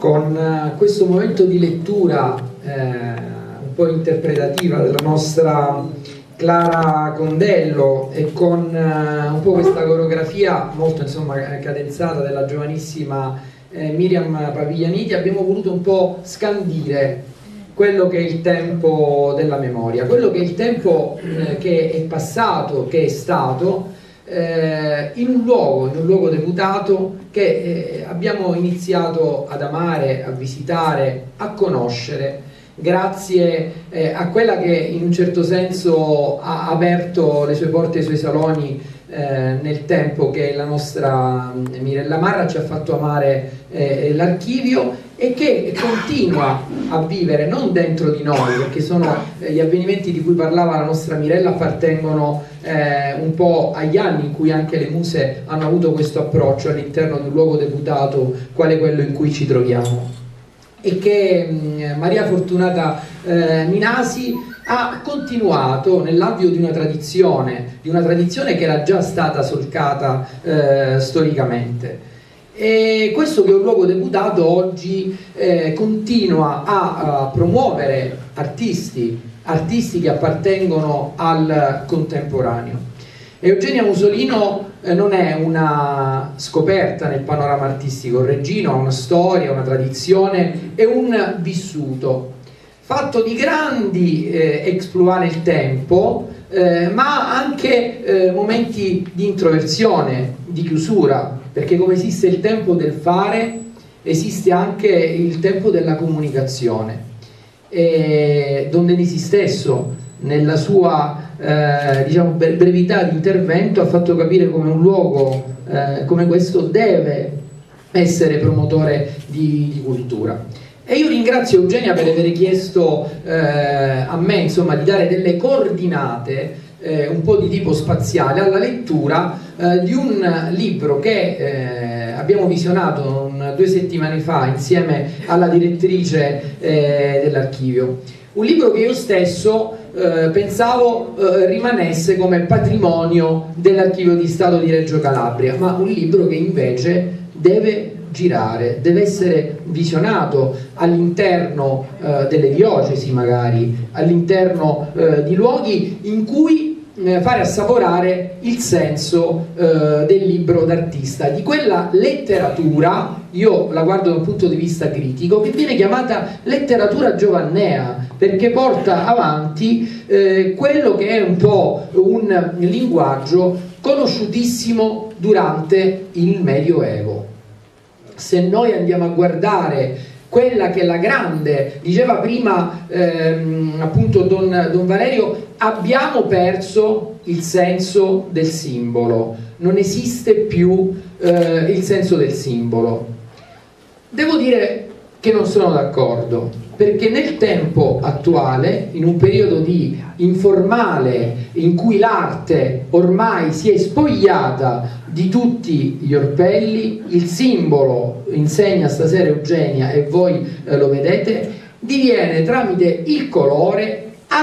con questo momento di lettura un po' interpretativa della nostra Clara Condello e con un po' questa coreografia molto cadenzata della giovanissima Miriam Paviglianiti, abbiamo voluto un po' scandire quello che è il tempo della memoria, quello che è il tempo che è passato, che è stato in un luogo deputato che abbiamo iniziato ad amare, a visitare, a conoscere, grazie a quella che in un certo senso ha aperto le sue porte e i suoi saloni nel tempo, che la nostra Mirella Marra ci ha fatto amare l'Archivio, e che continua a vivere non dentro di noi, perché sono gli avvenimenti di cui parlava la nostra Mirella appartengono un po' agli anni in cui anche le muse hanno avuto questo approccio all'interno di un luogo deputato quale quello in cui ci troviamo, e che Maria Fortunata Minasi ha continuato nell'avvio di una tradizione che era già stata solcata storicamente. E questo che è un luogo deputato oggi continua a promuovere artisti che appartengono al contemporaneo. Eugenia Musolino non è una scoperta nel panorama artistico reggino, ha una storia, una tradizione e un vissuto fatto di grandi exploit nel tempo, ma anche momenti di introversione, di chiusura, perché come esiste il tempo del fare, esiste anche il tempo della comunicazione. Don Denisi stesso, nella sua brevità di intervento, ha fatto capire come un luogo come questo deve essere promotore di cultura. E io ringrazio Eugenia per aver chiesto a me di dare delle coordinate un po' di tipo spaziale alla lettura di un libro che abbiamo visionato 2 settimane fa insieme alla direttrice dell'Archivio. Un libro che io stesso pensavo rimanesse come patrimonio dell'Archivio di Stato di Reggio Calabria, ma un libro che invece deve girare, deve essere visionato all'interno delle diocesi, magari all'interno di luoghi in cui fare assaporare il senso del libro d'artista, di quella letteratura, io la guardo da un punto di vista critico, che viene chiamata letteratura giovannea, perché porta avanti quello che è un po' un linguaggio conosciutissimo durante il Medioevo. Se noi andiamo a guardare quella che è la grande, diceva prima appunto Don Valerio, abbiamo perso il senso del simbolo, non esiste più il senso del simbolo. Devo dire che non sono d'accordo, perché nel tempo attuale, in un periodo di informale in cui l'arte ormai si è spogliata di tutti gli orpelli, il simbolo, insegna stasera Eugenia e voi lo vedete, diviene tramite il colore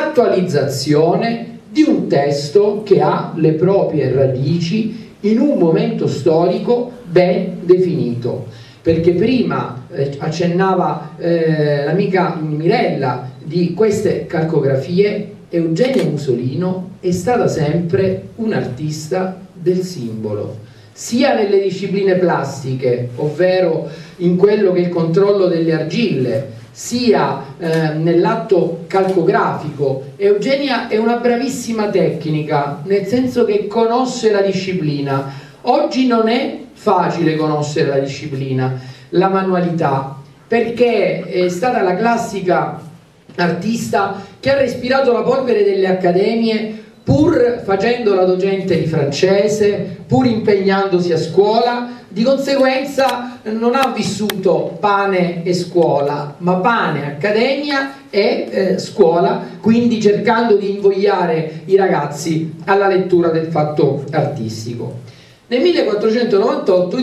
attualizzazione di un testo che ha le proprie radici in un momento storico ben definito. Perché prima accennava l'amica Mirella di queste calcografie, Eugenia Musolino è stata sempre un'artista del simbolo, sia nelle discipline plastiche, ovvero in quello che è il controllo delle argille, sia nell'atto calcografico. Eugenia è una bravissima tecnica, nel senso che conosce la disciplina. Oggi non è facile conoscere la disciplina, la manualità, perché è stata la classica artista che ha respirato la polvere delle accademie, pur facendo la docente di francese, pur impegnandosi a scuola. Di conseguenza non ha vissuto pane e scuola, ma pane, accademia e scuola, quindi cercando di invogliare i ragazzi alla lettura del fatto artistico. Nel 1498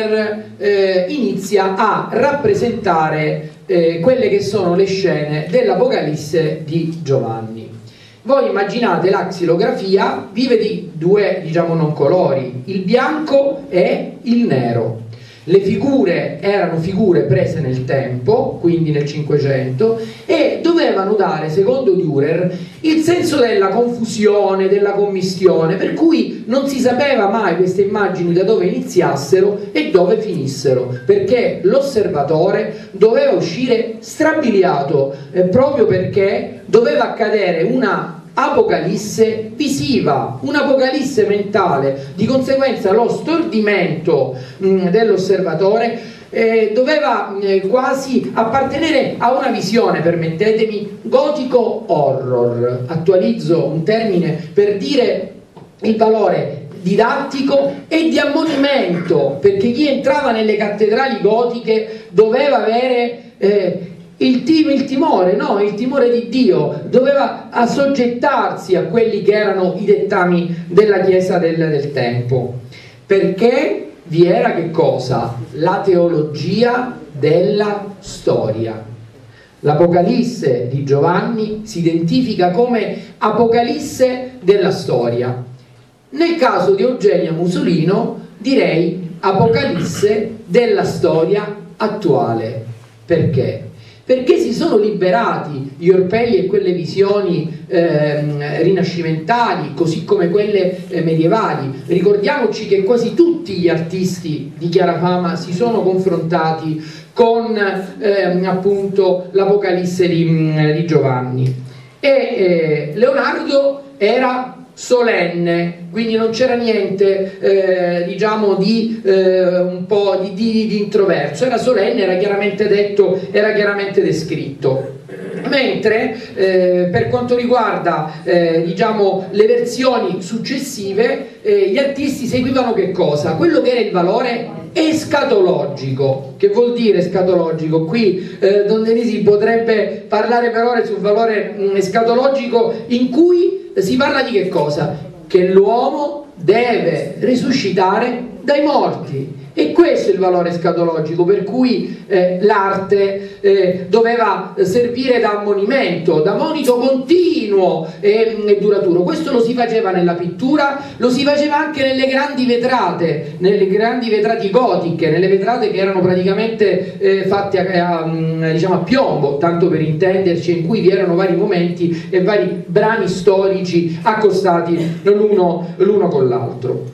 Dürer inizia a rappresentare quelle che sono le scene dell'Apocalisse di Giovanni. Voi immaginate la xilografia vive di 2 non colori, il bianco e il nero. le figure erano figure prese nel tempo, quindi nel Cinquecento, e dovevano dare, secondo Dürer, il senso della confusione, della commistione, per cui non si sapeva mai queste immagini da dove iniziassero e dove finissero, perché l'osservatore doveva uscire strabiliato, proprio perché doveva accadere una apocalisse visiva, un'apocalisse mentale. Di conseguenza lo stordimento dell'osservatore doveva quasi appartenere a una visione, permettetemi, gotico horror. Attualizzo un termine per dire il valore didattico e di ammonimento, perché chi entrava nelle cattedrali gotiche doveva avere il timore, no? Il timore di Dio, doveva assoggettarsi a quelli che erano i dettami della Chiesa del tempo, perché vi era che cosa? La teologia della storia. L'Apocalisse di Giovanni si identifica come Apocalisse della storia. Nel caso di Eugenia Musolino direi Apocalisse della storia attuale. Perché? Perché si sono liberati gli orpelli e quelle visioni rinascimentali, così come quelle medievali. Ricordiamoci che quasi tutti gli artisti di chiara fama si sono confrontati con appunto l'Apocalisse di Giovanni. E Leonardo era solenne, quindi non c'era niente diciamo un po' di introverso, era solenne, era chiaramente detto, era chiaramente descritto. Mentre per quanto riguarda diciamo le versioni successive, gli artisti seguivano che cosa? Quello che era il valore escatologico. Che vuol dire escatologico? Qui Don Denisi potrebbe parlare per ore sul valore escatologico, in cui si parla di che cosa? Che l'uomo deve risuscitare dai morti. E questo è il valore escatologico, per cui l'arte doveva servire da ammonimento, da monito continuo e duraturo. Questo lo si faceva nella pittura, lo si faceva anche nelle grandi vetrate gotiche, nelle vetrate che erano praticamente fatte diciamo a piombo, tanto per intenderci, in cui vi erano vari momenti e vari brani storici accostati l'uno con l'altro.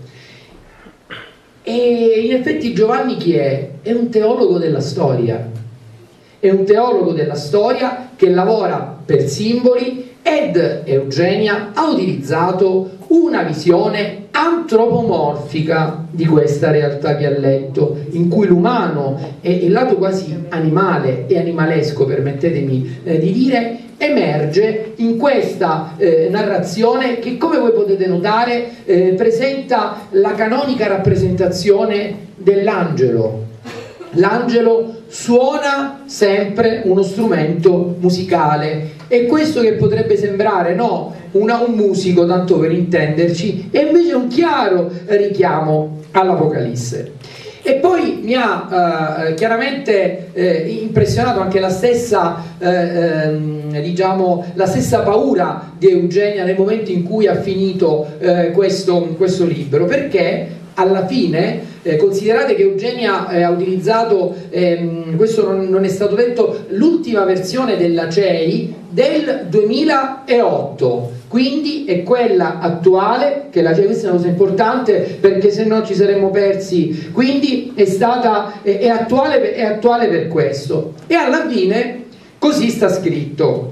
E in effetti Giovanni chi è? È un teologo della storia, è un teologo della storia che lavora per simboli, ed Eugenia ha utilizzato una visione antropomorfica di questa realtà che ha letto, in cui l'umano e il lato quasi animale e animalesco, permettetemi di dire, emerge in questa narrazione che, come voi potete notare, presenta la canonica rappresentazione dell'angelo. L'angelo suona sempre uno strumento musicale, e questo che potrebbe sembrare un musico, tanto per intenderci, è invece un chiaro richiamo all'Apocalisse. E poi mi ha chiaramente impressionato anche la stessa diciamo la stessa paura di Eugenia nel momento in cui ha finito questo libro, perché alla fine considerate che Eugenia ha utilizzato, questo non è stato detto, l'ultima versione della CEI del 2008, quindi è quella attuale, che la CEI, questa è una cosa importante perché se no ci saremmo persi, quindi è attuale per questo. E alla fine così sta scritto: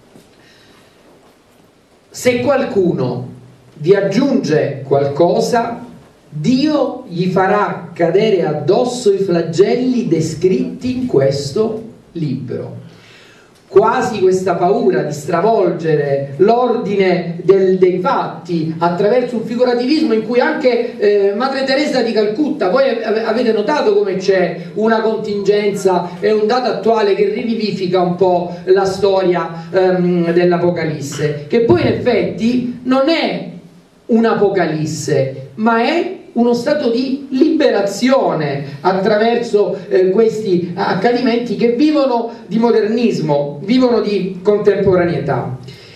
se qualcuno vi aggiunge qualcosa, Dio gli farà cadere addosso i flagelli descritti in questo libro. Quasi questa paura di stravolgere l'ordine dei fatti attraverso un figurativismo in cui anche Madre Teresa di Calcutta, voi avete notato come c'è una contingenza e un dato attuale che rivivifica un po' la storia dell'Apocalisse, che poi in effetti non è un'Apocalisse, ma è uno stato di liberazione attraverso questi accadimenti che vivono di modernismo, vivono di contemporaneità.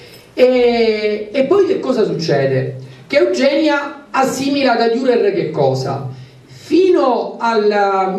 E poi che cosa succede? Che Eugenia assimila da Dürer che cosa? fino al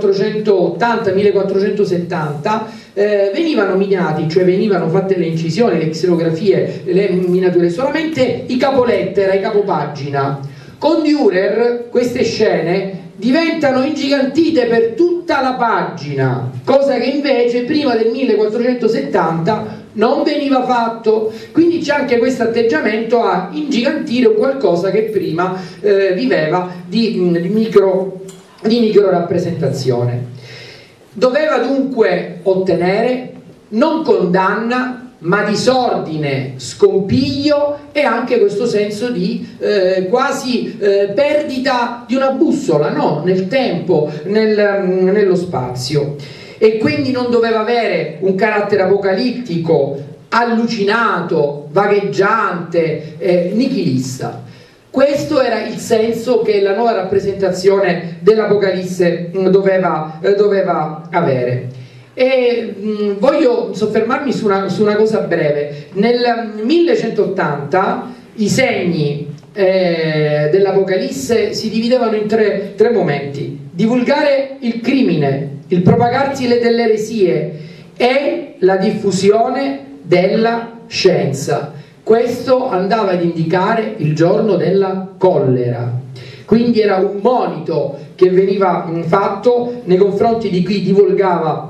1480-1470 venivano minati, cioè venivano fatte le incisioni, le xilografie, le minature solamente i capolettera, i capopagina. Con Dürer queste scene diventano ingigantite per tutta la pagina, cosa che invece prima del 1470 non veniva fatto. Quindi c'è anche questo atteggiamento a ingigantire qualcosa che prima viveva di micro rappresentazione. Doveva dunque ottenere non condanna ma disordine, scompiglio e anche questo senso di quasi perdita di una bussola, no? Nel tempo, nello spazio. E quindi non doveva avere un carattere apocalittico, allucinato, vagheggiante, nichilista. Questo era il senso che la nuova rappresentazione dell'Apocalisse doveva avere. E voglio soffermarmi su una cosa breve. Nel 1180 i segni dell'Apocalisse si dividevano in tre momenti: divulgare il crimine, il propagarsi delle eresie e la diffusione della scienza. Questo andava ad indicare il giorno della collera, quindi era un monito che veniva fatto nei confronti di chi divulgava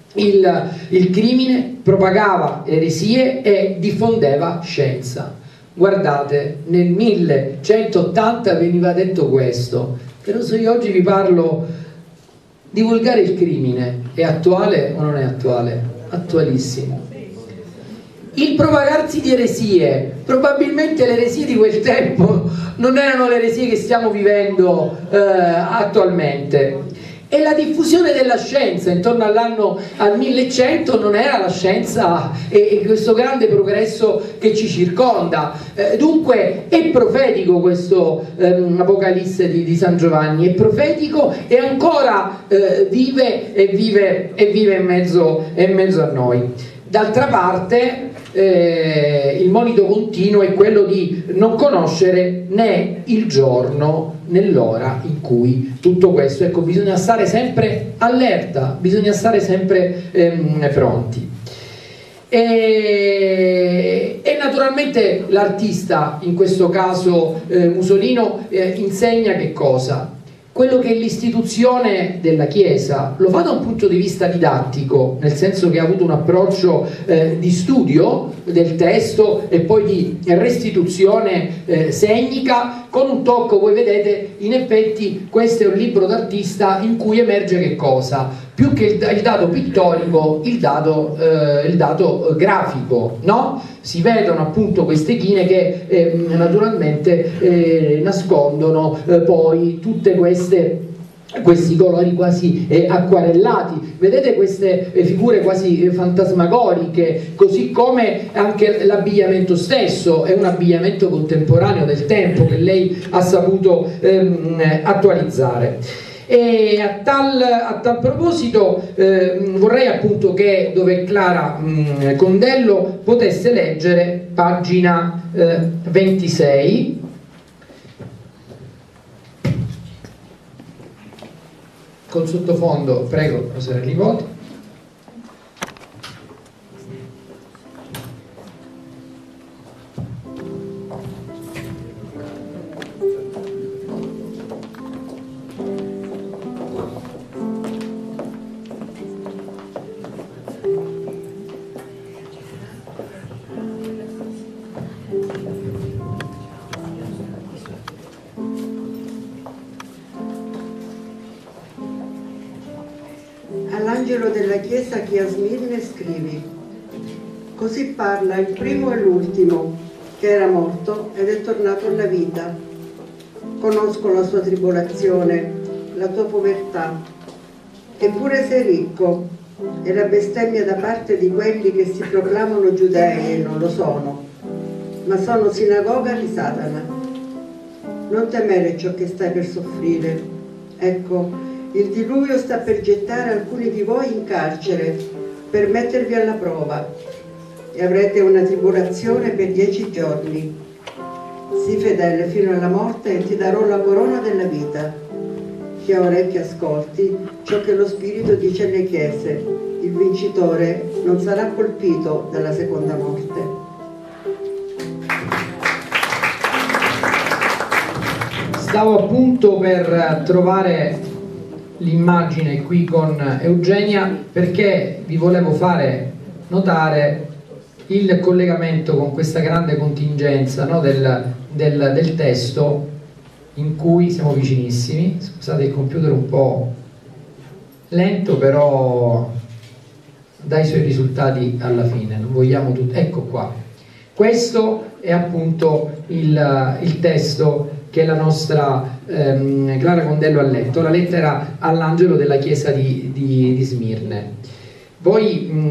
il crimine, propagava eresie e diffondeva scienza. Guardate, nel 1180 veniva detto questo, però se io oggi vi parlo divulgare il crimine, è attuale o non è attuale? Attualissimo. Il propagarsi di eresie, probabilmente le eresie di quel tempo non erano le eresie che stiamo vivendo attualmente. E la diffusione della scienza intorno al 1100 non era la scienza e questo grande progresso che ci circonda. Dunque è profetico questo Apocalisse di San Giovanni, è profetico e ancora vive in mezzo a noi. D'altra parte il monito continuo è quello di non conoscere né il giorno né l'ora in cui tutto questo, ecco, bisogna stare sempre allerta, bisogna stare sempre pronti. E naturalmente l'artista, in questo caso Musolino, insegna che cosa? Quello che è l'istituzione della Chiesa. Lo fa da un punto di vista didattico, nel senso che ha avuto un approccio di studio del testo e poi di restituzione segnica, con un tocco, voi vedete, in effetti questo è un libro d'artista in cui emerge che cosa? Più che il dato pittorico, il dato grafico, no? Si vedono appunto queste chine che naturalmente nascondono poi tutte questi colori quasi acquarellati. Vedete queste figure quasi fantasmagoriche, così come anche l'abbigliamento stesso è un abbigliamento contemporaneo del tempo che lei ha saputo attualizzare. E a tal proposito vorrei appunto che, dove Clara Condello potesse leggere pagina 26, col sottofondo, prego, professore Livoti. All'angelo della chiesa che a Smirne scrivi: così parla il primo e l'ultimo, che era morto ed è tornato alla vita. Conosco la sua tribolazione, la tua povertà, eppure sei ricco, e la bestemmia da parte di quelli che si proclamano giudei e non lo sono, ma sono sinagoga di Satana. Non temere ciò che stai per soffrire. Ecco, il diluvio sta per gettare alcuni di voi in carcere per mettervi alla prova, e avrete una tribolazione per 10 giorni. Sii fedele fino alla morte e ti darò la corona della vita. chi ha orecchie ascolti ciò che lo Spirito dice alle chiese. Il vincitore non sarà colpito dalla seconda morte. Stavo appunto per trovare l'immagine qui con Eugenia, perché vi volevo fare notare il collegamento con questa grande contingenza, no, del testo, in cui siamo vicinissimi. Scusate, il computer è un po' lento, però dà i suoi risultati alla fine. Non vogliamo tutto. Ecco qua, questo è appunto il testo che la nostra Clara Condello ha letto, la lettera all'angelo della chiesa di Smirne. Voi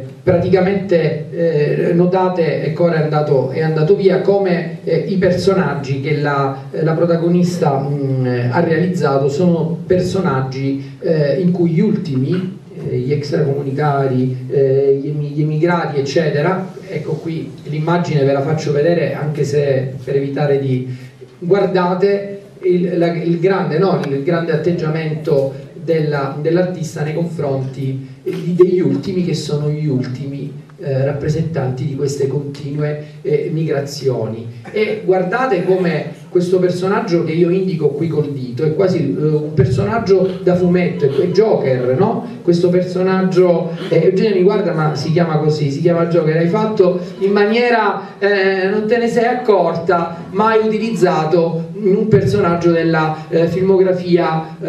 praticamente notate, ecco, ora è andato via, come i personaggi che la protagonista ha realizzato sono personaggi in cui gli ultimi, gli extracomunitari, gli emigrati, eccetera. Ecco qui l'immagine, ve la faccio vedere, anche se per evitare di... Guardate il grande atteggiamento dell'artista nei confronti degli ultimi, che sono gli ultimi rappresentanti di queste continue migrazioni. E guardate come questo personaggio che io indico qui col dito è quasi un personaggio da fumetto, è Joker, no? Questo personaggio, Eugenia mi guarda, ma si chiama così, si chiama Joker. Hai fatto in maniera, non te ne sei accorta, ma hai utilizzato un personaggio della filmografia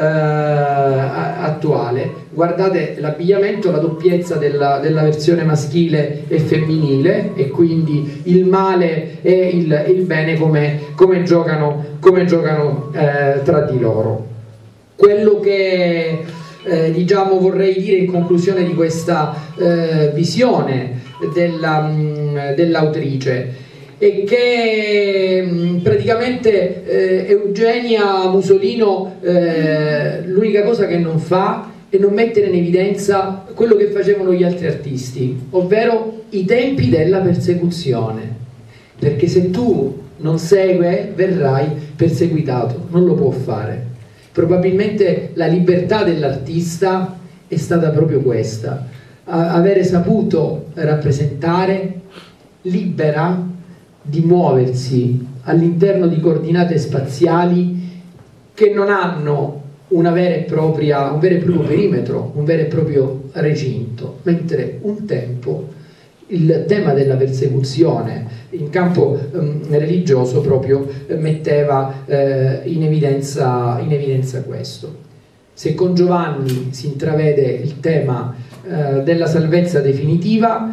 attuale. Guardate l'abbigliamento, la doppiezza della versione maschile e femminile, e quindi il male e il bene come giocano tra di loro. Quello che diciamo vorrei dire in conclusione di questa visione dell'autrice è che praticamente Eugenia Musolino l'unica cosa che non fa è non mettere in evidenza quello che facevano gli altri artisti, ovvero i tempi della persecuzione, perché se tu non segui verrai perseguitato, non lo può fare. Probabilmente la libertà dell'artista è stata proprio questa, avere saputo rappresentare, libera di muoversi all'interno di coordinate spaziali che non hanno un vero e proprio perimetro, un vero e proprio recinto, mentre un tempo il tema della persecuzione in campo religioso proprio metteva in evidenza questo. Se con Giovanni si intravede il tema della salvezza definitiva,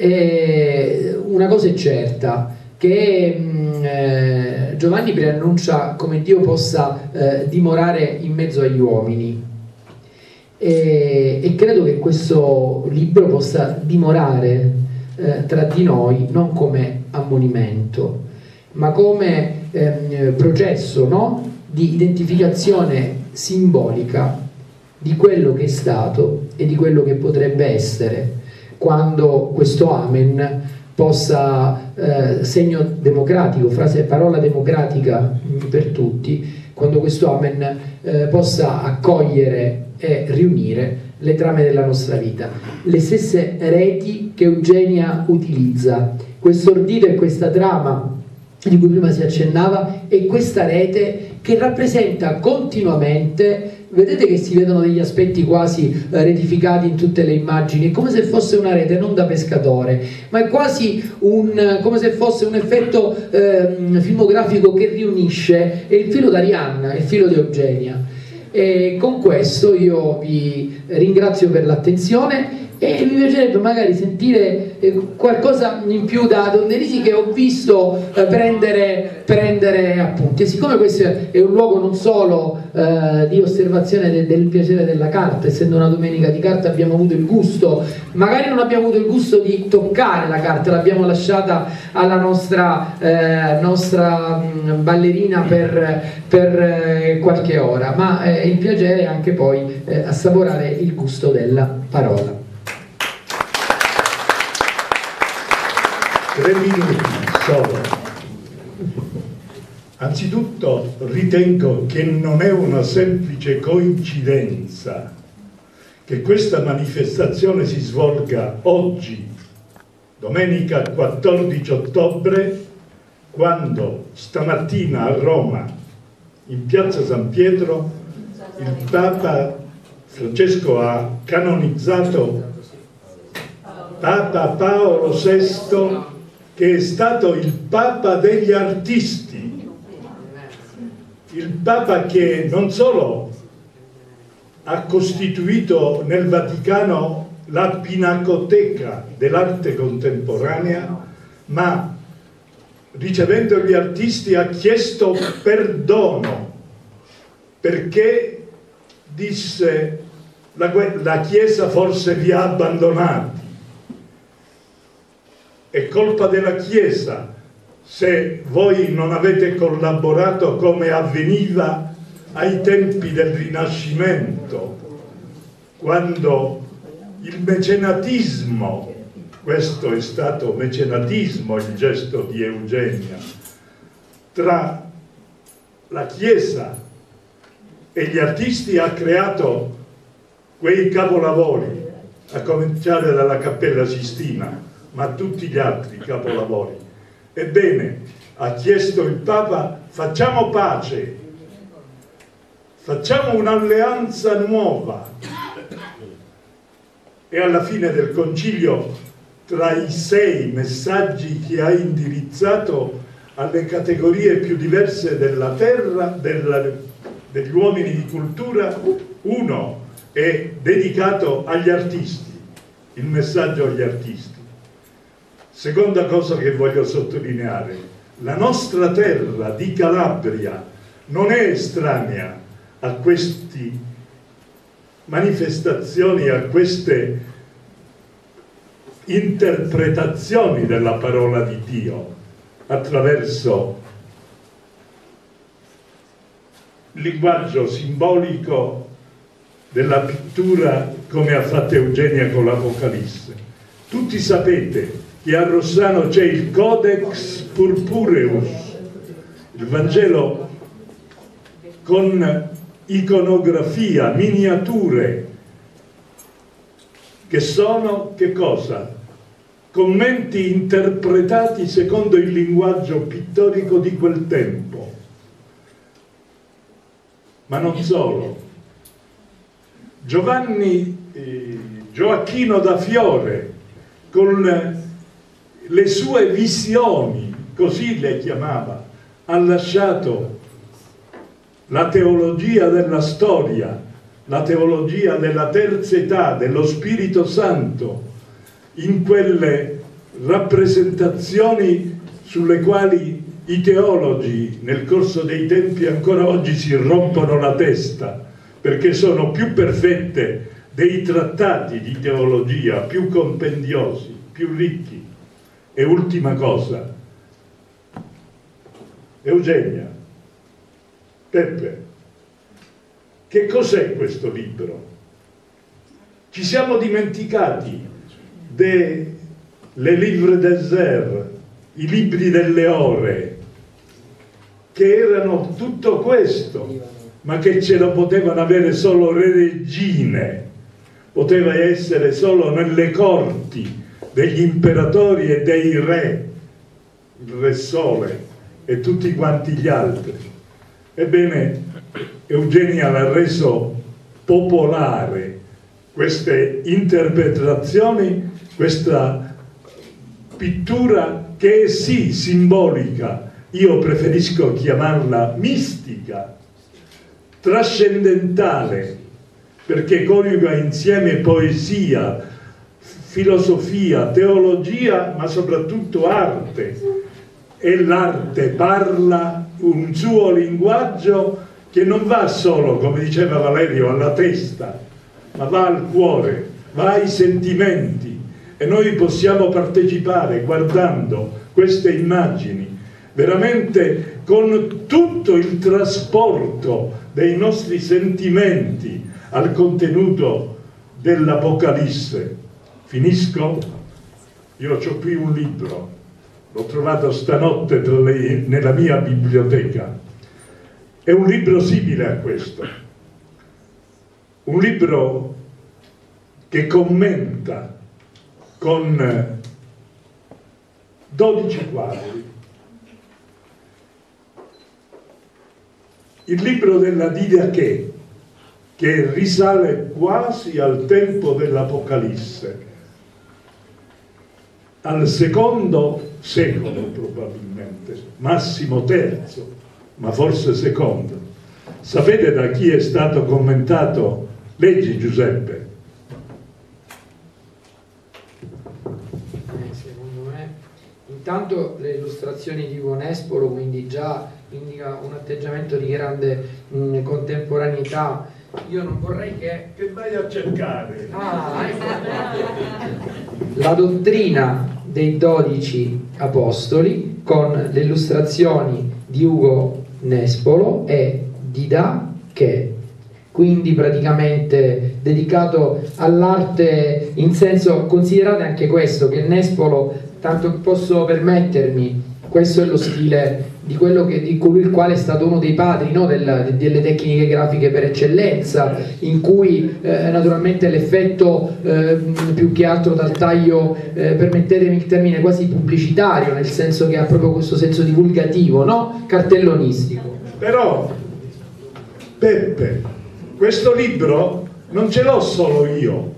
una cosa è certa, che Giovanni preannuncia come Dio possa dimorare in mezzo agli uomini, e credo che questo libro possa dimorare tra di noi non come ammonimento, ma come processo, no? Di identificazione simbolica di quello che è stato e di quello che potrebbe essere, quando questo Amen possa, segno democratico, parola democratica per tutti, quando questo Amen possa accogliere e riunire le trame della nostra vita, le stesse reti che Eugenia utilizza. Questo ordine e questa trama di cui prima si accennava è questa rete che rappresenta continuamente. Vedete che si vedono degli aspetti quasi retificati in tutte le immagini, è come se fosse una rete non da pescatore, ma è quasi come se fosse un effetto filmografico che riunisce, è il filo d'Arianna, è il filo di Eugenia. E con questo io vi ringrazio per l'attenzione e mi piacerebbe magari sentire qualcosa in più da Don Denisi, che ho visto prendere appunti. E siccome questo è un luogo non solo di osservazione del piacere della carta, essendo una domenica di carta abbiamo avuto il gusto, magari non abbiamo avuto il gusto di toccare la carta, l'abbiamo lasciata alla nostra ballerina per qualche ora, ma il piacere è anche poi assaporare il gusto della parola. 3 minuti solo. Anzitutto ritengo che non è una semplice coincidenza che questa manifestazione si svolga oggi, domenica 14 ottobre, quando stamattina a Roma, in piazza San Pietro, il Papa Francesco ha canonizzato Papa Paolo VI, che è stato il Papa degli artisti, il Papa che non solo ha costituito nel Vaticano la pinacoteca dell'arte contemporanea, ma ricevendo gli artisti ha chiesto perdono, perché disse la Chiesa forse vi ha abbandonati, è colpa della Chiesa se voi non avete collaborato come avveniva ai tempi del Rinascimento, quando il mecenatismo, questo è stato mecenatismo il gesto di Eugenia, tra la Chiesa e gli artisti ha creato quei capolavori, a cominciare dalla Cappella Sistina, ma tutti gli altri capolavori. Ebbene, ha chiesto il Papa: facciamo pace, facciamo un'alleanza nuova. E alla fine del concilio, tra i 6 messaggi che ha indirizzato alle categorie più diverse della terra, degli uomini di cultura, uno è dedicato agli artisti, il messaggio agli artisti. Seconda cosa che voglio sottolineare: la nostra terra di Calabria non è estranea a queste manifestazioni, a queste interpretazioni della parola di Dio attraverso il linguaggio simbolico della pittura, come ha fatto Eugenia con l'Apocalisse. Tutti sapete che a Rossano c'è il Codex Purpureus, il Vangelo con iconografia, miniature, che sono che cosa? Commenti interpretati secondo il linguaggio pittorico di quel tempo. Ma non solo. Gioacchino da Fiore, con le sue visioni, così le chiamava, ha lasciato la teologia della storia, la teologia della terza età, dello Spirito Santo, in quelle rappresentazioni sulle quali i teologi nel corso dei tempi ancora oggi si rompono la testa, perché sono più perfette dei trattati di teologia, più compendiosi, più ricchi. E ultima cosa, Eugenia, Peppe, che cos'è questo libro? Ci siamo dimenticati delle livre désert, i libri delle ore, che erano tutto questo, ma che ce lo potevano avere solo le regine, poteva essere solo nelle corti degli imperatori e dei re, il Re Sole e tutti quanti gli altri. Ebbene, Eugenia l'ha reso popolare queste interpretazioni, questa pittura che è sì simbolica, io preferisco chiamarla mistica, trascendentale, perché coniuga insieme poesia, filosofia, teologia, ma soprattutto arte. E l'arte parla un suo linguaggio che non va solo, come diceva Valerio, alla testa, ma va al cuore, va ai sentimenti, e noi possiamo partecipare guardando queste immagini veramente con tutto il trasporto dei nostri sentimenti al contenuto dell'Apocalisse. Finisco? Io ho qui un libro l'ho trovato stanotte nella mia biblioteca, è un libro simile a questo, un libro che commenta con 12 quadri il libro della Didache, che risale quasi al tempo dell'Apocalisse, al secondo secolo probabilmente, massimo terzo, ma forse secondo. Sapete da chi è stato commentato? Leggi, Giuseppe. Secondo me, intanto le illustrazioni di Ugo Nespolo, quindi già indica un atteggiamento di grande contemporaneità. Io non vorrei che vai a cercare la dottrina dei 12 apostoli con le illustrazioni di Ugo Nespolo e Didache, quindi praticamente dedicato all'arte in senso, considerate anche questo, che Nespolo, tanto posso permettermi, questo è lo stile di colui il quale è stato uno dei padri, no, delle tecniche grafiche per eccellenza, in cui naturalmente l'effetto più che altro dal taglio, permettetemi il termine, quasi pubblicitario, nel senso che ha proprio questo senso divulgativo, no? Cartellonistico. Però, Peppe, questo libro non ce l'ho solo io.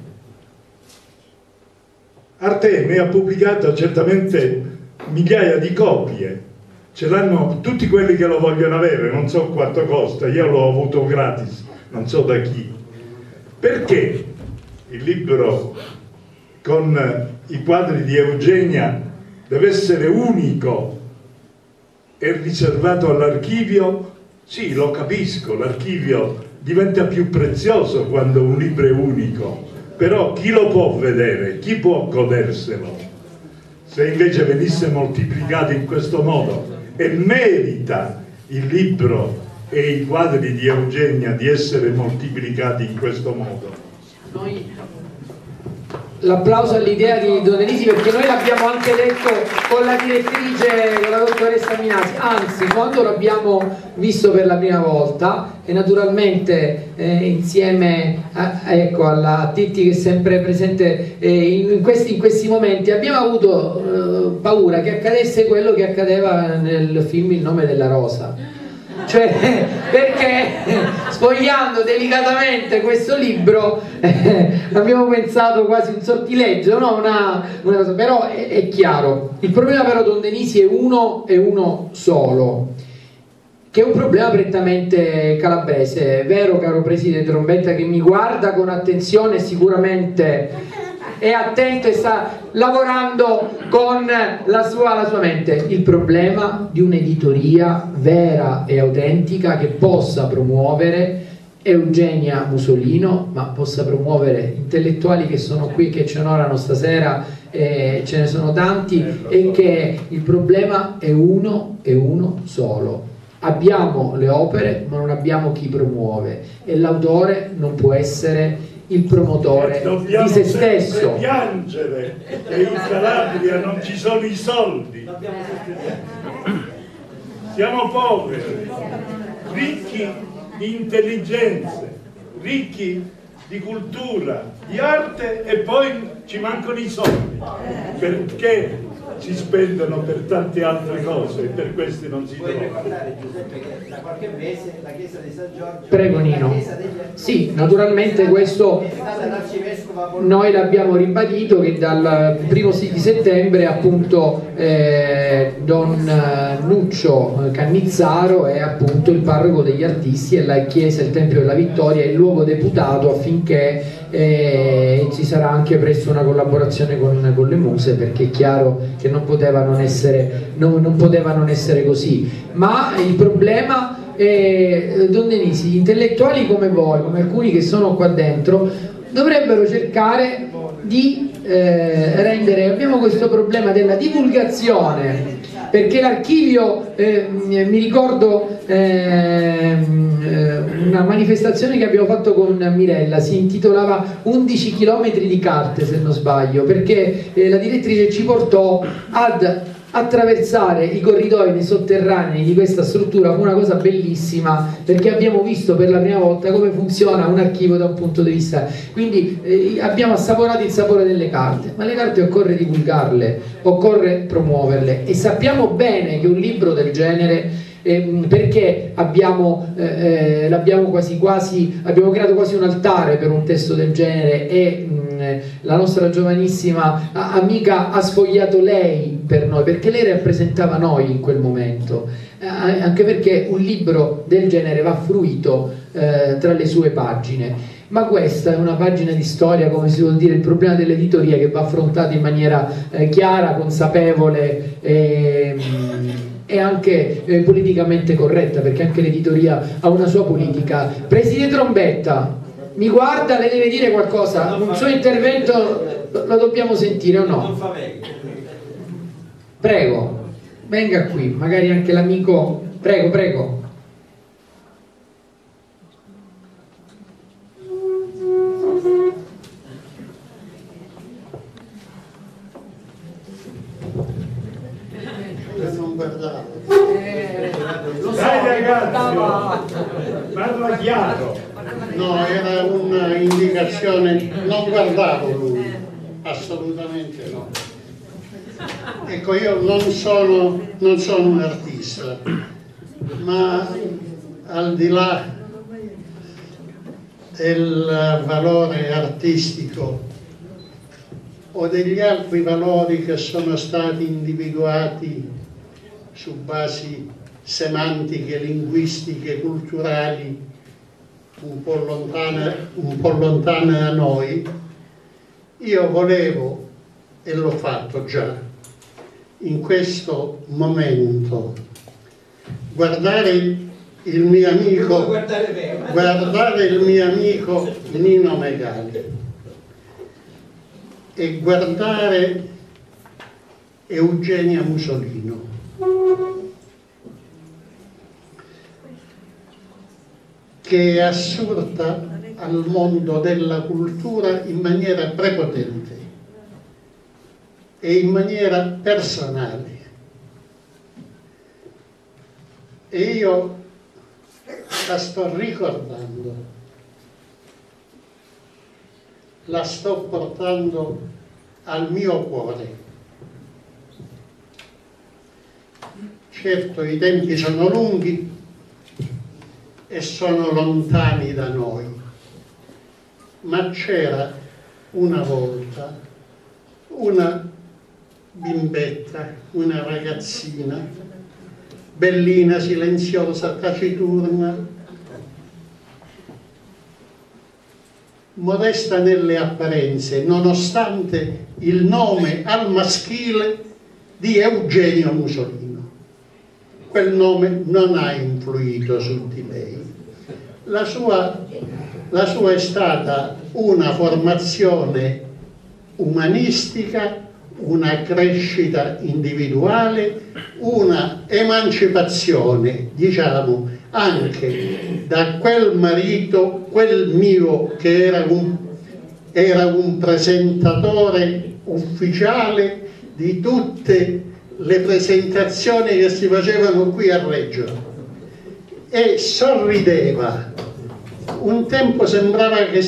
Arte ne ha pubblicato certamente migliaia di copie, ce l'hanno tutti quelli che lo vogliono avere, non so quanto costa, io l'ho avuto gratis, non so da chi. Perché il libro con i quadri di Eugenia deve essere unico e riservato all'archivio? Sì, lo capisco, l'archivio diventa più prezioso quando un libro è unico, però chi lo può vedere, chi può goderselo? Se invece venisse moltiplicato in questo modo, e merita il libro e i quadri di Eugenia di essere moltiplicati in questo modo. L'applauso all'idea di Don Denisi, perché noi l'abbiamo anche detto con la direttrice, con la dottoressa Minasi, anzi quando l'abbiamo visto per la prima volta, e naturalmente insieme alla Titti che è sempre presente in questi momenti, abbiamo avuto paura che accadesse quello che accadeva nel film Il nome della rosa. Cioè, perché sfogliando delicatamente questo libro abbiamo pensato quasi un sortileggio, no? Una cosa, però è chiaro, il problema però Don Denisi è uno solo, che è un problema prettamente calabrese. È vero, caro Presidente Trombetta, che mi guarda con attenzione, sicuramente è attento e sta lavorando con la sua mente. Il problema di un'editoria vera e autentica che possa promuovere Eugenia Musolino, ma possa promuovere intellettuali che sono qui, che ci onorano stasera, ce ne sono tanti, e che il problema è uno solo. Abbiamo le opere ma non abbiamo chi promuove, e l'autore non può essere il promotore di se stesso. Dobbiamo piangere che in Calabria non ci sono i soldi, siamo poveri, ricchi di intelligenze, ricchi di cultura, di arte, e poi ci mancano i soldi perché si spendono per tante altre cose e per queste non si trovano. Puoi ricordare, Giuseppe, che da qualche mese la chiesa di San Giorgio, Prego Nino. Sì, naturalmente questo noi l'abbiamo ribadito, che dal 1° di settembre appunto Don Nuccio Cannizzaro è appunto il parroco degli artisti, e la chiesa, il Tempio della Vittoria, è il luogo deputato affinché ci sarà anche presto una collaborazione con le muse, perché è chiaro che non poteva non essere così. Ma il problema è, Don Denisi, gli intellettuali come voi, come alcuni che sono qua dentro, dovrebbero cercare di rendere, abbiamo questo problema della divulgazione, perché l'archivio, mi ricordo una manifestazione che abbiamo fatto con Mirella, si intitolava 11 km di carte, se non sbaglio, perché la direttrice ci portò ad attraversare i corridoi nei sotterranei di questa struttura fu una cosa bellissima, perché abbiamo visto per la prima volta come funziona un archivio da un punto di vista, quindi abbiamo assaporato il sapore delle carte, ma le carte occorre divulgarle, occorre promuoverle, e sappiamo bene che un libro del genere perché abbiamo creato quasi un altare per un testo del genere, e la nostra giovanissima amica ha sfogliato lei per noi, perché lei rappresentava noi in quel momento, anche perché un libro del genere va fruito tra le sue pagine. Ma questa è una pagina di storia, come si vuol dire, il problema dell'editoria che va affrontato in maniera chiara, consapevole e anche politicamente corretta, perché anche l'editoria ha una sua politica. Preside Trombetta, mi guarda, le deve dire qualcosa, un suo intervento lo dobbiamo sentire o no? Prego, venga qui, magari anche l'amico, prego, prego. Non guardavo. Dai ragazzi, parla chiaro. No, era un'indicazione, non guardavo lui, assolutamente no. Ecco, io non sono un artista, ma al di là del valore artistico o degli altri valori che sono stati individuati su basi semantiche, linguistiche, culturali un po' lontane da noi, io volevo, e l'ho fatto già, in questo momento, guardare il mio amico Nino Megali e guardare Eugenia Musolino. Che è assurda al mondo della cultura in maniera prepotente e in maniera personale. E io la sto ricordando, la sto portando al mio cuore. Certo, i tempi sono lunghi e sono lontani da noi, ma c'era una volta una bimbetta, una ragazzina, bellina, silenziosa, taciturna, modesta nelle apparenze, nonostante il nome al maschile di Eugenio Musolino. Quel nome non ha influito su di lei. La sua è stata una formazione umanistica, una crescita individuale, una emancipazione, diciamo, anche da quel marito, quel mio che era un presentatore ufficiale di tutte le presentazioni che si facevano qui a Reggio, e sorrideva. Un tempo sembrava che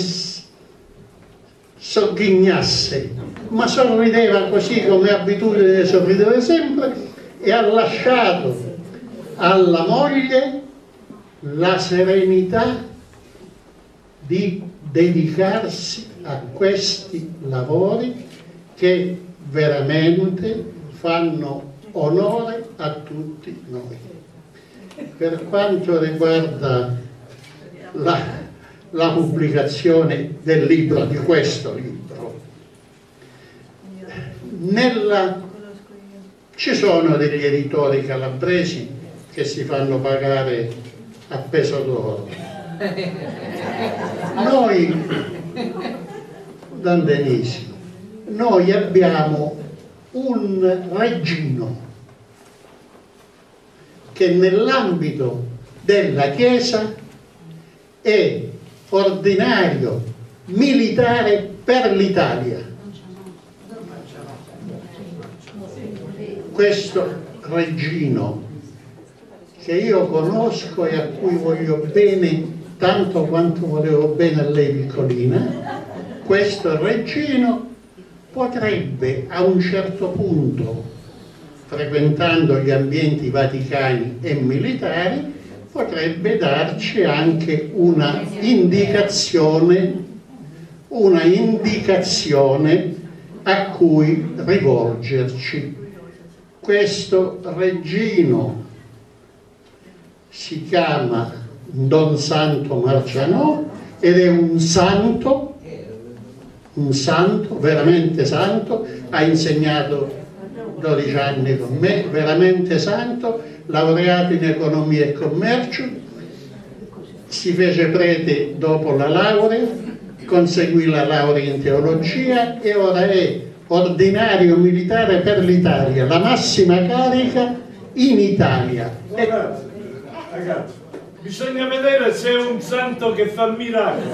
sogghignasse, ma sorrideva così come abitudine di sorridere sempre, e ha lasciato alla moglie la serenità di dedicarsi a questi lavori che veramente fanno onore a tutti noi. Per quanto riguarda la pubblicazione del libro, di questo libro, ci sono degli editori calabresi che si fanno pagare a peso d'oro. Noi, Dan Denisi, noi abbiamo un Reggino che nell'ambito della Chiesa è ordinario militare per l'Italia. questo reggino che io conosco e a cui voglio bene tanto quanto volevo bene a lei piccolina, questo reggino potrebbe a un certo punto, frequentando gli ambienti vaticani e militari, potrebbe darci anche una indicazione a cui rivolgerci. Questo reggino si chiama Don Santo Marcianò ed è un santo, veramente santo, ha insegnato 12 anni con me, veramente santo, laureato in economia e commercio, si fece prete dopo la laurea, conseguì la laurea in teologia e ora è ordinario militare per l'Italia, la massima carica in Italia. Ragazzi, bisogna vedere se è un santo che fa miracoli.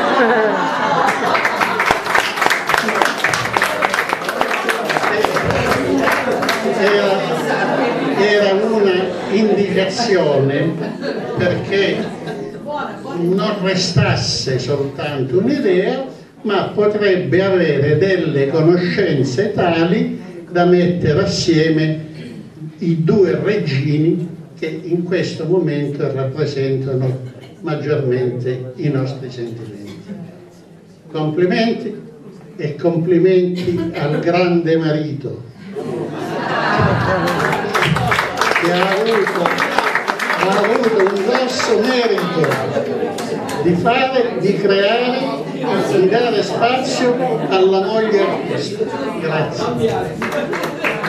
Era una indicazione perché non restasse soltanto un'idea, ma potrebbe avere delle conoscenze tali da mettere assieme i due reggini che in questo momento rappresentano maggiormente i nostri sentimenti. Complimenti e complimenti al grande marito che ha avuto un grosso merito di fare, di creare e di dare spazio alla moglie artista. Grazie.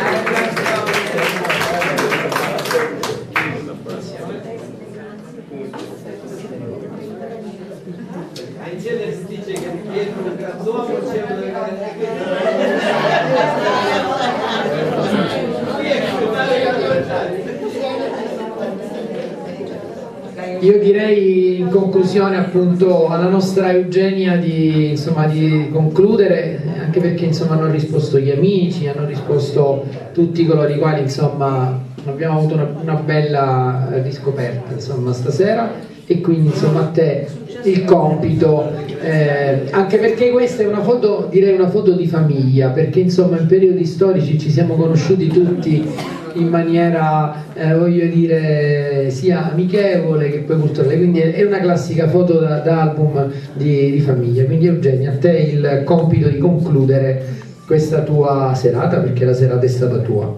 Angela si dice che dietro un grand'uomo c'è Io direi in conclusione appunto alla nostra Eugenia di concludere, anche perché insomma hanno risposto gli amici, hanno risposto tutti coloro i quali insomma abbiamo avuto una bella riscoperta insomma stasera, e quindi insomma a te il compito, anche perché questa è una foto, direi una foto di famiglia, perché insomma in periodi storici ci siamo conosciuti tutti in maniera voglio dire sia amichevole che poi culturale, quindi è una classica foto da album di famiglia. Quindi Eugenia, a te il compito di concludere questa tua serata, perché la serata è stata tua.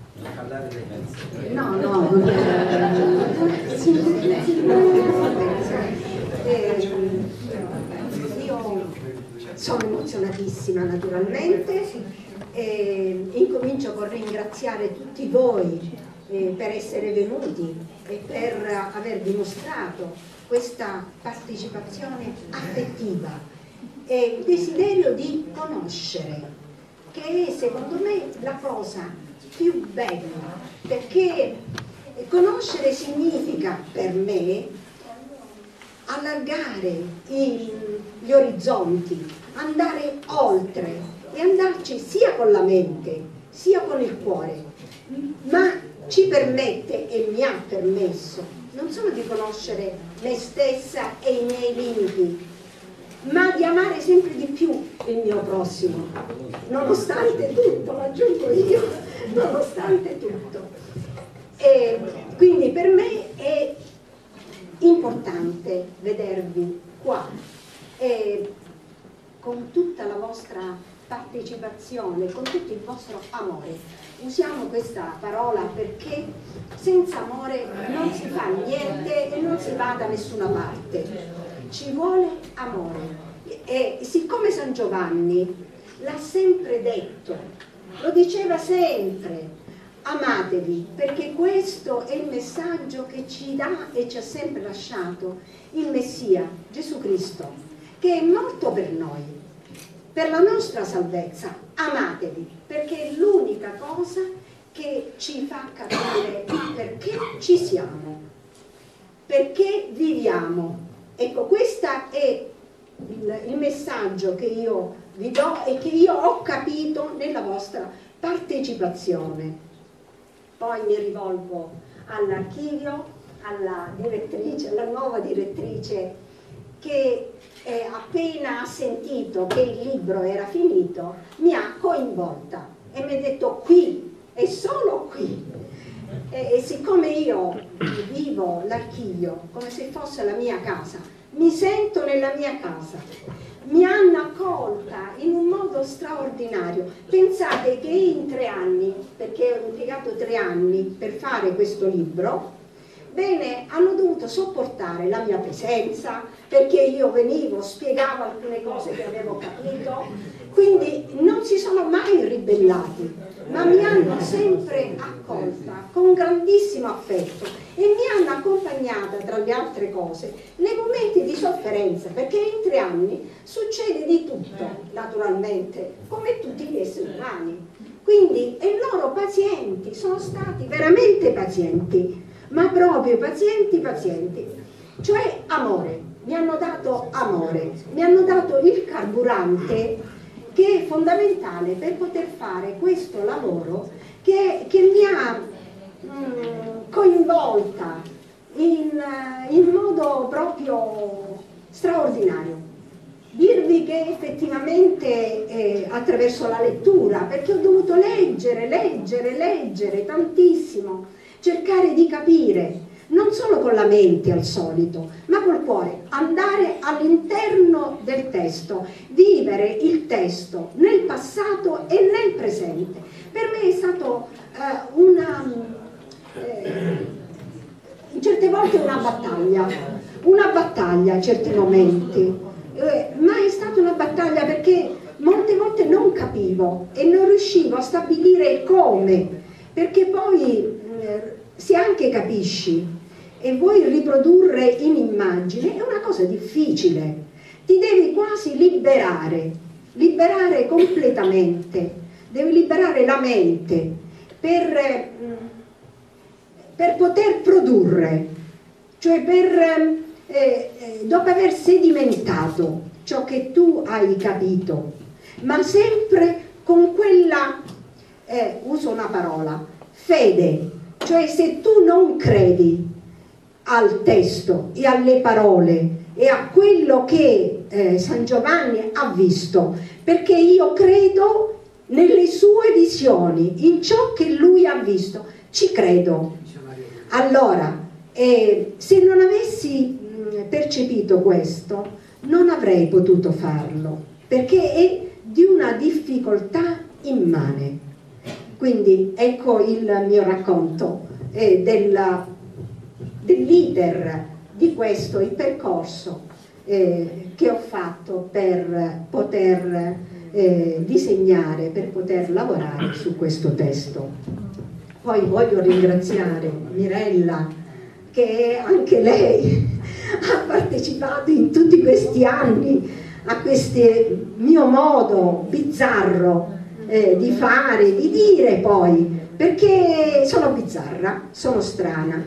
Io sono emozionatissima naturalmente. Incomincio con ringraziare tutti voi per essere venuti e per aver dimostrato questa partecipazione affettiva e il desiderio di conoscere, che è secondo me la cosa più bella, perché conoscere significa per me allargare gli orizzonti, andare oltre e andarci sia con la mente sia con il cuore, ma ci permette e mi ha permesso non solo di conoscere me stessa e i miei limiti, ma di amare sempre di più il mio prossimo, nonostante tutto, lo aggiungo io, nonostante tutto. E quindi per me è importante vedervi qua e con tutta la vostra partecipazione, con tutto il vostro amore. Usiamo questa parola perché senza amore non si fa niente e non si va da nessuna parte. Ci vuole amore. E siccome San Giovanni l'ha sempre detto, lo diceva sempre, amatevi, perché questo è il messaggio che ci dà e ci ha sempre lasciato il Messia, Gesù Cristo, che è morto per noi, per la nostra salvezza. Amatevi, perché è l'unica cosa che ci fa capire perché ci siamo, perché viviamo. Ecco, questo è il messaggio che io vi do e che io ho capito nella vostra partecipazione. Poi mi rivolgo all'archivio, alla direttrice, alla nuova direttrice, che appena ha sentito che il libro era finito mi ha coinvolta e mi ha detto: qui e solo qui. E siccome io vivo l'archivio come se fosse la mia casa, mi sento nella mia casa, mi hanno accolta in un modo straordinario. Pensate che in 3 anni, perché ho impiegato 3 anni per fare questo libro, bene, hanno dovuto sopportare la mia presenza, perché io venivo, spiegavo alcune cose che avevo capito, quindi non si sono mai ribellati, ma mi hanno sempre accolta con grandissimo affetto e mi hanno accompagnata, tra le altre cose, nei momenti di sofferenza, perché in 3 anni succede di tutto, naturalmente, come tutti gli esseri umani. Quindi, e loro pazienti, sono stati veramente pazienti, ma proprio pazienti, cioè amore. Mi hanno dato amore, mi hanno dato il carburante che è fondamentale per poter fare questo lavoro che mi ha coinvolta in modo proprio straordinario. Dirvi che effettivamente attraverso la lettura, perché ho dovuto leggere tantissimo, cercare di capire, non solo con la mente al solito, ma col cuore, andare all'interno del testo, vivere il testo nel passato e nel presente. Per me è stato certe volte una battaglia a certi momenti, ma è stata una battaglia perché molte volte non capivo e non riuscivo a stabilire il come, perché poi se anche capisci e vuoi riprodurre in immagine è una cosa difficile, ti devi quasi liberare completamente, devi liberare la mente per poter produrre, cioè dopo aver sedimentato ciò che tu hai capito, ma sempre con quella, uso una parola, fede, cioè se tu non credi al testo e alle parole e a quello che San Giovanni ha visto, perché io credo nelle sue visioni, in ciò che lui ha visto, ci credo. Allora, se non avessi percepito questo, non avrei potuto farlo, perché è di una difficoltà immane. Quindi ecco il mio racconto dell'iter di questo, il percorso che ho fatto per poter disegnare, per poter lavorare su questo testo. Poi voglio ringraziare Mirella, che anche lei ha partecipato in tutti questi anni a questo mio modo bizzarro di fare, di dire, poi perché sono bizzarra, sono strana,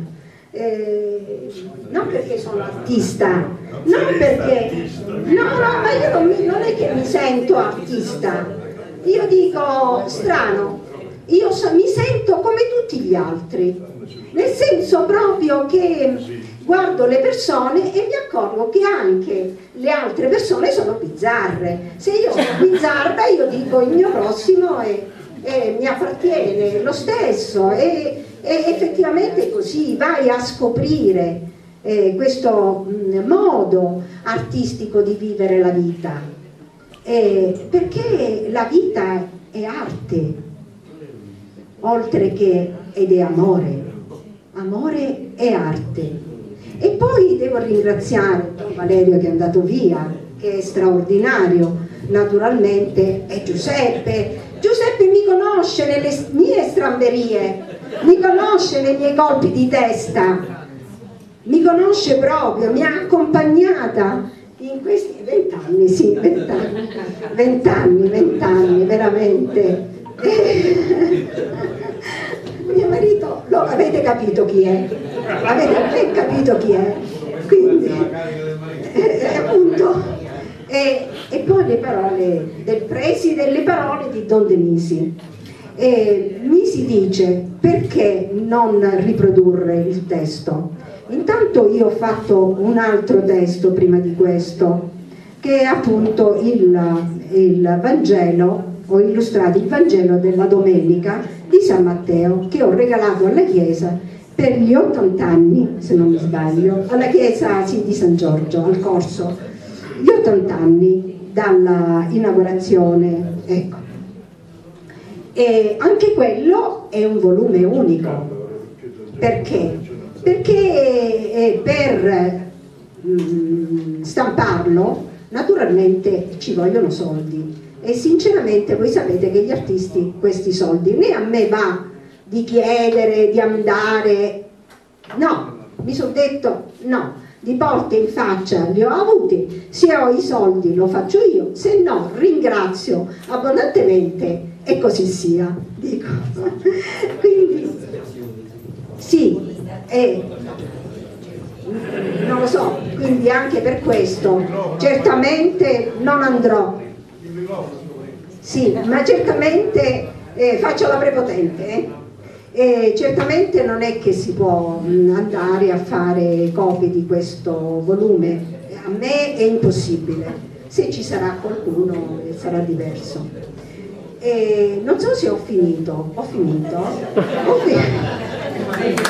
non perché sono artista, non perché ma io non è che mi sento artista, io dico strano, io mi sento come tutti gli altri, nel senso proprio che guardo le persone e mi accorgo che anche le altre persone sono bizzarre. Se io sono bizzarra, io dico il mio prossimo mi appartiene lo stesso, e effettivamente così vai a scoprire questo modo artistico di vivere la vita, perché la vita è arte, oltre che, ed è amore è arte. E poi devo ringraziare Don Valerio, che è andato via, che è straordinario, naturalmente, e Giuseppe mi conosce nelle mie stramberie, mi conosce nei miei colpi di testa, mi conosce proprio, mi ha accompagnata in questi 20 anni, sì, 20 anni, veramente. Mio marito, avete capito chi è? Avete ben capito chi è? Quindi, appunto, E poi le parole del preside e le parole di Don Denisi. Mi si dice: perché non riprodurre il testo? Intanto io ho fatto un altro testo prima di questo, che è appunto il Vangelo, ho illustrato il Vangelo della domenica di San Matteo, che ho regalato alla Chiesa per gli 80 anni, se non mi sbaglio, alla Chiesa di San Giorgio, al corso, gli 80 anni dalla inaugurazione, ecco. E anche quello è un volume unico. Perché? Perché per stamparlo naturalmente ci vogliono soldi, e sinceramente voi sapete che gli artisti questi soldi né a me va di chiedere, di andare, no, mi sono detto no, di porte in faccia li ho avuti, se ho i soldi lo faccio io, se no ringrazio abbondantemente e così sia, dico. Quindi sì, non lo so, quindi anche per questo certamente non andrò, sì, ma certamente faccio la prepotente, certamente non è che si può andare a fare copie di questo volume, a me è impossibile, se ci sarà qualcuno sarà diverso. Non so se ho finito. Ho finito? Ho finito.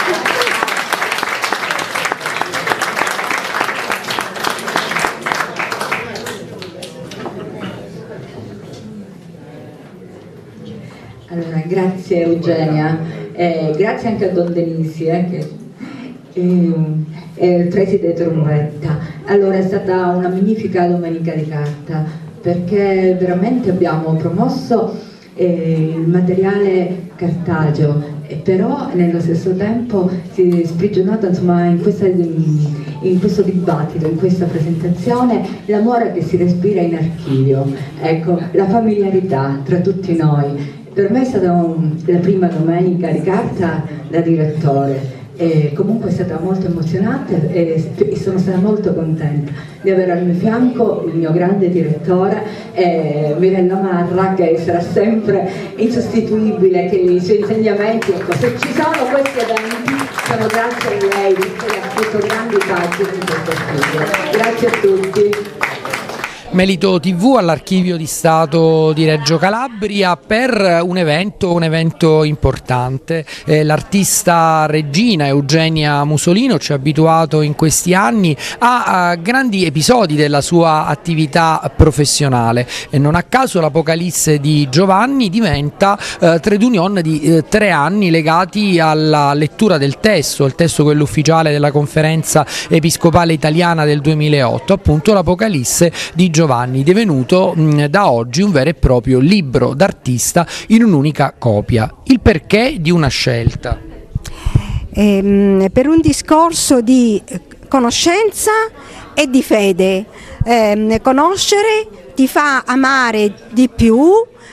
Allora, grazie Eugenia, grazie anche a Don Denisi, che è il preside Trombetta. Allora, è stata una magnifica domenica di carta, perché veramente abbiamo promosso il materiale cartaceo, però nello stesso tempo si è sprigionato, insomma, in questo dibattito, in questa presentazione, l'amore che si respira in archivio, ecco, la familiarità tra tutti noi. Per me è stata la prima domenica di carta da direttore, e comunque è stata molto emozionante e sono stata molto contenta di avere al mio fianco il mio grande direttore, Mirella Marra, che sarà sempre insostituibile, che i suoi insegnamenti, ecco, se ci sono questi eventi sono grazie a lei, che ha scritto grandi pagine in questo studio. Grazie a tutti. Melito TV all'Archivio di Stato di Reggio Calabria per un evento importante. L'artista regina Eugenia Musolino ci ha abituato in questi anni a grandi episodi della sua attività professionale, e non a caso l'Apocalisse di Giovanni diventa trade union di 3 anni legati alla lettura del testo, il testo quello ufficiale della Conferenza Episcopale Italiana del 2008, appunto l'Apocalisse di Giovanni, divenuto da oggi un vero e proprio libro d'artista in un'unica copia. Il perché di una scelta? Per un discorso di conoscenza e di fede. Conoscere ti fa amare di più,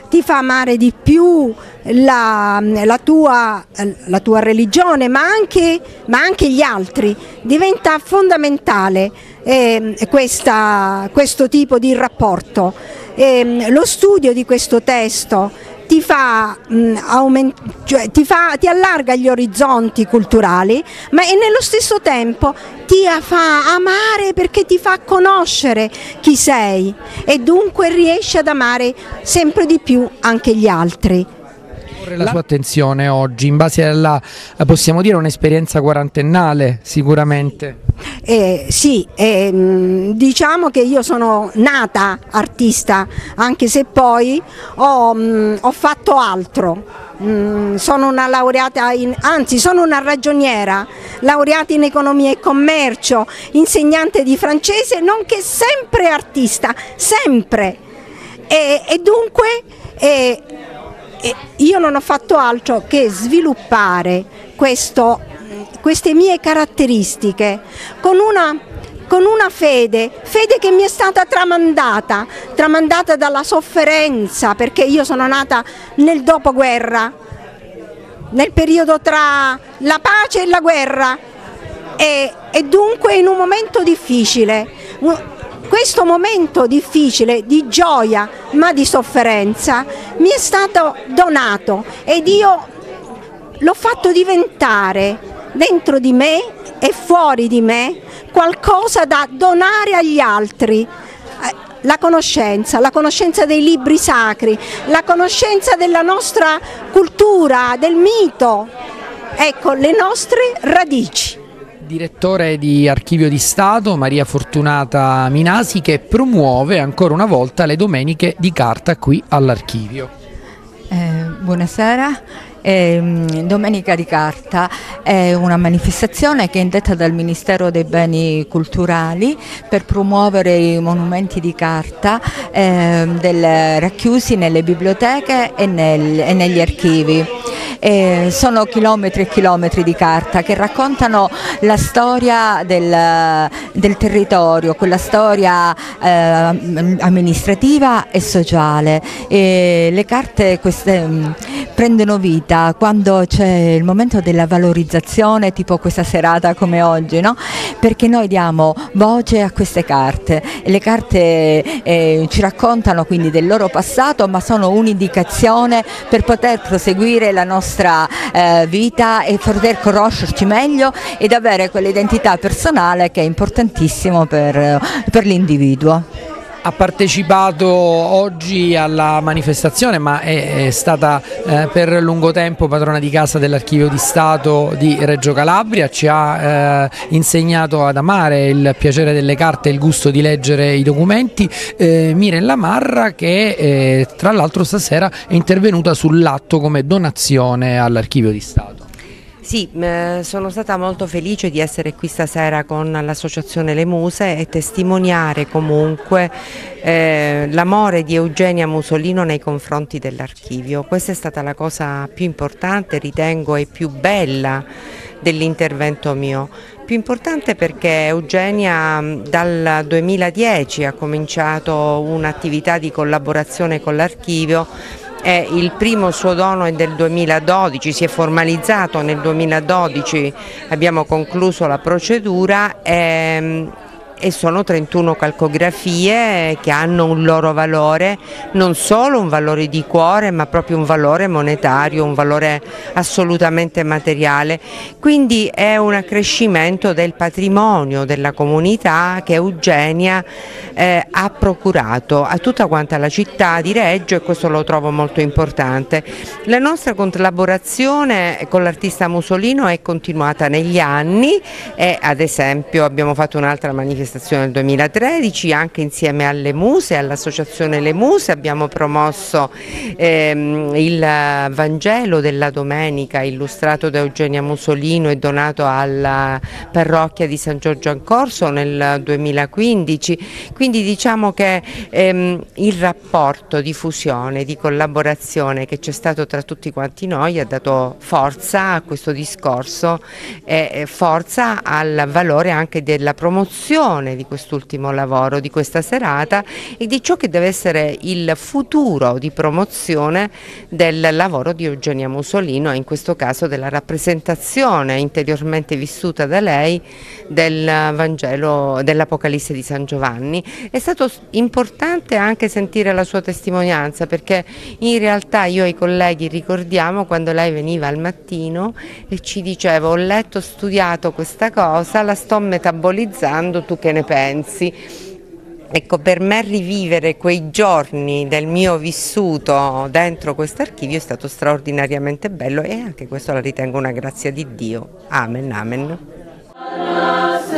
la tua religione, ma anche gli altri. Diventa fondamentale questo tipo di rapporto. Lo studio di questo testo ti allarga gli orizzonti culturali, ma nello stesso tempo ti fa amare, perché ti fa conoscere chi sei, e dunque riesci ad amare sempre di più anche gli altri. La sua attenzione oggi, in base alla, possiamo dire, un'esperienza quarantennale sicuramente. Sì, diciamo che io sono nata artista, anche se poi ho fatto altro. Sono una laureata, sono una ragioniera, laureata in economia e commercio, insegnante di francese, nonché sempre artista, sempre. E dunque io non ho fatto altro che sviluppare queste mie caratteristiche con una fede che mi è stata tramandata dalla sofferenza, perché io sono nata nel dopoguerra, nel periodo tra la pace e la guerra, e dunque in un momento difficile. questo momento difficile, di gioia ma di sofferenza, mi è stato donato ed io l'ho fatto diventare dentro di me e fuori di me qualcosa da donare agli altri. La conoscenza dei libri sacri, la conoscenza della nostra cultura, del mito, ecco, le nostre radici. Direttore di Archivio di Stato Maria Fortunata Minasi, che promuove ancora una volta le domeniche di carta qui all'Archivio. Buonasera. Domenica di Carta è una manifestazione che è indetta dal Ministero dei Beni Culturali per promuovere i monumenti di carta racchiusi nelle biblioteche e negli archivi. Sono chilometri e chilometri di carta che raccontano la storia del territorio, quella storia amministrativa e sociale. Le carte prendono vita quando c'è il momento della valorizzazione, tipo questa serata come oggi, no? Perché noi diamo voce a queste carte e le carte ci raccontano quindi del loro passato, ma sono un'indicazione per poter proseguire la nostra vita e poter conoscerci meglio ed avere quell'identità personale che è importantissimo per l'individuo. Ha partecipato oggi alla manifestazione, ma è stata per lungo tempo padrona di casa dell'Archivio di Stato di Reggio Calabria, ci ha insegnato ad amare il piacere delle carte e il gusto di leggere i documenti. Mirella Marra, che tra l'altro stasera è intervenuta sull'atto come donazione all'Archivio di Stato. Sì, sono stata molto felice di essere qui stasera con l'associazione Le Muse e testimoniare comunque l'amore di Eugenia Musolino nei confronti dell'Archivio. Questa è stata la cosa più importante, ritengo, e più bella dell'intervento mio. Più importante perché Eugenia dal 2010 ha cominciato un'attività di collaborazione con l'Archivio. Il primo suo dono è del 2012, si è formalizzato nel 2012, abbiamo concluso la procedura e sono 31 calcografie che hanno un loro valore, non solo un valore di cuore ma proprio un valore monetario, un valore assolutamente materiale. Quindi è un accrescimento del patrimonio della comunità che Eugenia ha procurato a tutta quanta la città di Reggio, e questo lo trovo molto importante. La nostra collaborazione con l'artista Musolino è continuata negli anni e ad esempio abbiamo fatto un'altra manifestazione nel 2013 anche insieme alle Muse, all'associazione Le Muse, abbiamo promosso il Vangelo della domenica illustrato da Eugenia Musolino e donato alla parrocchia di San Giorgio Ancorso nel 2015, quindi diciamo che il rapporto di fusione, di collaborazione che c'è stato tra tutti quanti noi ha dato forza a questo discorso e forza al valore anche della promozione di quest'ultimo lavoro, di questa serata e di ciò che deve essere il futuro di promozione del lavoro di Eugenia Musolino e in questo caso della rappresentazione interiormente vissuta da lei del Vangelo dell'Apocalisse di San Giovanni. È stato importante anche sentire la sua testimonianza, perché in realtà io e i colleghi ricordiamo quando lei veniva al mattino e ci diceva: ho letto, studiato questa cosa, la sto metabolizzando, tu che ne pensi? Ecco, per me rivivere quei giorni del mio vissuto dentro questo archivio è stato straordinariamente bello e anche questo la ritengo una grazia di Dio. Amen, amen.